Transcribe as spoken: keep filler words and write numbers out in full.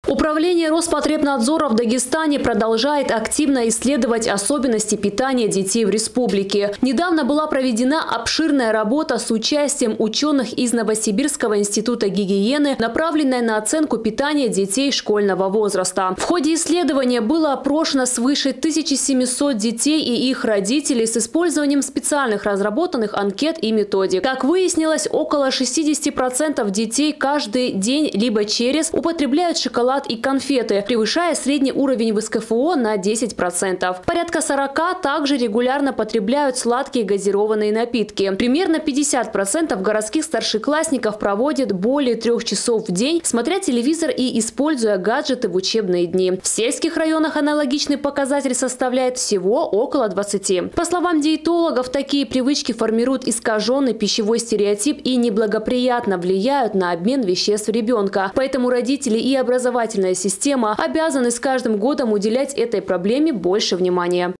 Управление Роспотребнадзора в Дагестане продолжает активно исследовать особенности питания детей в республике. Недавно была проведена обширная работа с участием ученых из Новосибирского института гигиены, направленная на оценку питания детей школьного возраста. В ходе исследования было опрошено свыше тысячи семисот детей и их родителей с использованием специальных разработанных анкет и методик. Как выяснилось, около шестидесяти процентов детей каждый день либо через употребляют шоколад и конфеты, превышая средний уровень в эс ка эф о на десять процентов. Порядка сорока также регулярно потребляют сладкие газированные напитки. Примерно пятьдесят процентов городских старшеклассников проводят более трех часов в день, смотря телевизор и используя гаджеты в учебные дни. В сельских районах аналогичный показатель составляет всего около двадцати. По словам диетологов, такие привычки формируют искаженный пищевой стереотип и неблагоприятно влияют на обмен веществ ребенка. Поэтому родители и образовательная система обязаны с каждым годом уделять этой проблеме больше внимания.